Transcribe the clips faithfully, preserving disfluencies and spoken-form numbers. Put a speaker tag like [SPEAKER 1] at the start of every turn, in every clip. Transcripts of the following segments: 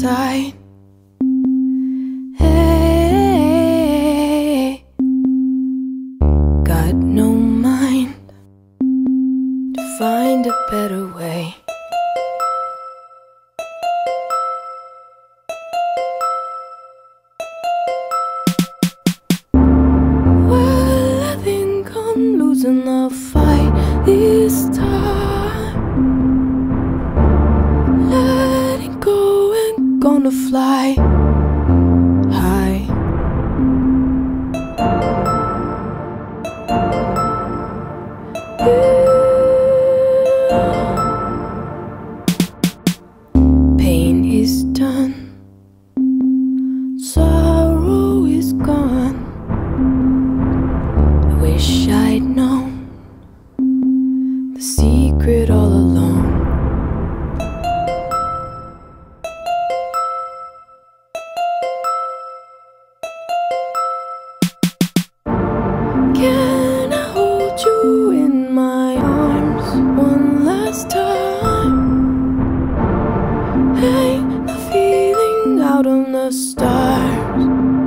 [SPEAKER 1] inside. Hey, got no mind to find a better way. Well, I think I'm losing the fight this time. Letting go and gonna fly high. Pain is done, sorrow is gone. I wish I'd known the secret all along. Can I hold you in my arms one last time? Hang the feeling out on the stars.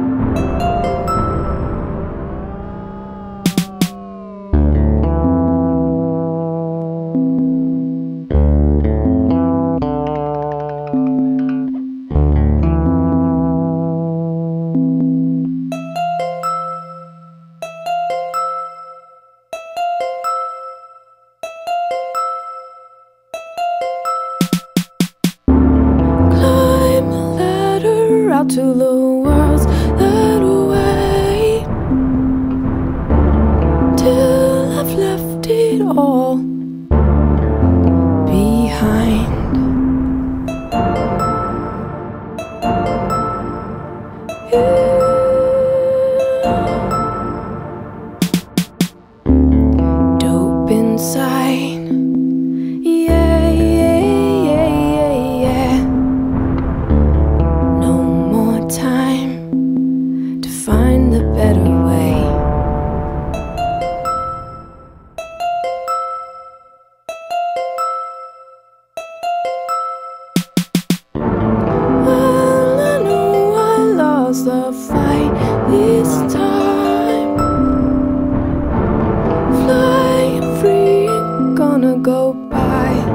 [SPEAKER 1] Out to the world's that way, till I've left it all behind. Dope inside, yeah, yeah, yeah, yeah, yeah. Time to find the better way. Well, I know I lost the fight this time. Flying free, gonna go by.